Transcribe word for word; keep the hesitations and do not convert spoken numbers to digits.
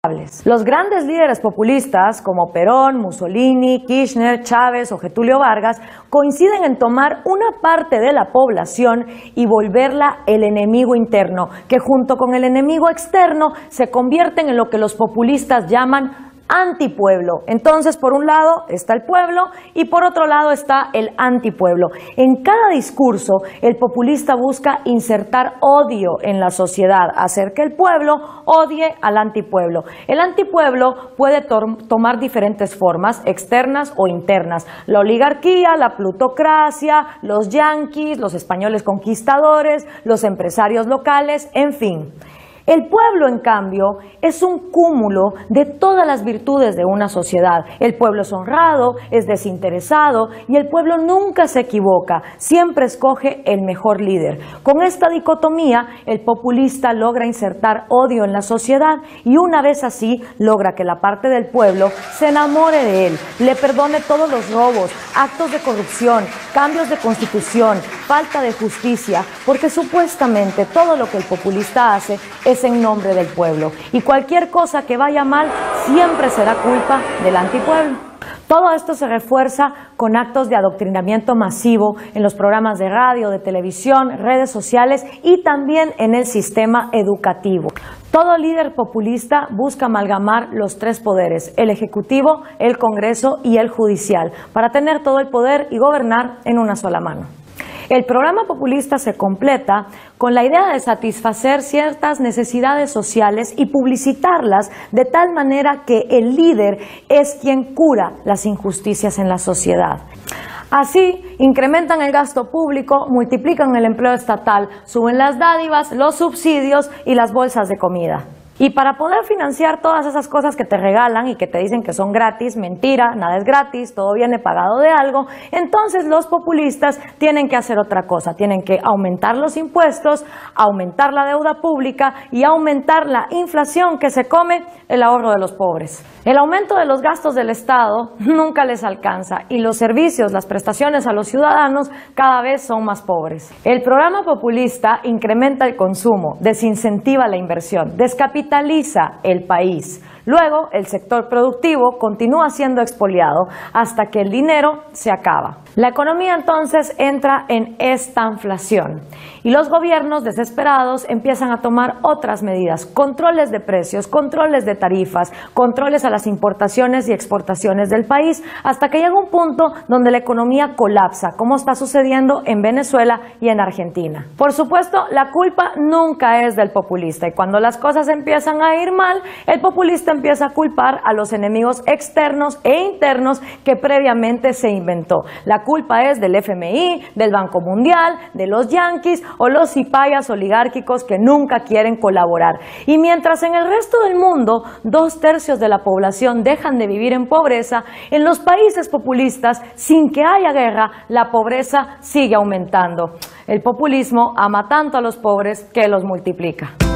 Los grandes líderes populistas como Perón, Mussolini, Kirchner, Chávez o Getúlio Vargas coinciden en tomar una parte de la población y volverla el enemigo interno, que junto con el enemigo externo se convierten en lo que los populistas llaman antipueblo. Entonces, por un lado está el pueblo y por otro lado está el antipueblo. En cada discurso, el populista busca insertar odio en la sociedad, hacer que el pueblo odie al antipueblo. El antipueblo puede to tomar diferentes formas, externas o internas. La oligarquía, la plutocracia, los yanquis, los españoles conquistadores, los empresarios locales, en fin. El pueblo, en cambio, es un cúmulo de todas las virtudes de una sociedad. El pueblo es honrado, es desinteresado y el pueblo nunca se equivoca, siempre escoge el mejor líder. Con esta dicotomía, el populista logra insertar odio en la sociedad y una vez así logra que la parte del pueblo se enamore de él, le perdone todos los robos, actos de corrupción, cambios de constitución, falta de justicia, porque supuestamente todo lo que el populista hace es en nombre del pueblo y cualquier cosa que vaya mal siempre será culpa del antipueblo. Todo esto se refuerza con actos de adoctrinamiento masivo en los programas de radio, de televisión, redes sociales y también en el sistema educativo. Todo líder populista busca amalgamar los tres poderes, el ejecutivo, el Congreso y el judicial, para tener todo el poder y gobernar en una sola mano. El programa populista se completa con la idea de satisfacer ciertas necesidades sociales y publicitarlas de tal manera que el líder es quien cura las injusticias en la sociedad. Así, incrementan el gasto público, multiplican el empleo estatal, suben las dádivas, los subsidios y las bolsas de comida. Y para poder financiar todas esas cosas que te regalan y que te dicen que son gratis, mentira, nada es gratis, todo viene pagado de algo, entonces los populistas tienen que hacer otra cosa, tienen que aumentar los impuestos, aumentar la deuda pública y aumentar la inflación que se come el ahorro de los pobres. El aumento de los gastos del Estado nunca les alcanza y los servicios, las prestaciones a los ciudadanos cada vez son más pobres. El programa populista incrementa el consumo, desincentiva la inversión, descapitaliza el país. Luego, el sector productivo continúa siendo expoliado hasta que el dinero se acaba. La economía entonces entra en estanflación y los gobiernos desesperados empiezan a tomar otras medidas, controles de precios, controles de tarifas, controles a las importaciones y exportaciones del país, hasta que llega un punto donde la economía colapsa, como está sucediendo en Venezuela y en Argentina. Por supuesto, la culpa nunca es del populista y cuando las cosas empiezan a ir mal, el populista empieza a culpar a los enemigos externos e internos que previamente se inventó. La culpa es del F M I, del Banco Mundial, de los yanquis o los cipayas oligárquicos que nunca quieren colaborar. Y mientras en el resto del mundo dos tercios de la población dejan de vivir en pobreza, en los países populistas, sin que haya guerra, la pobreza sigue aumentando. El populismo ama tanto a los pobres que los multiplica.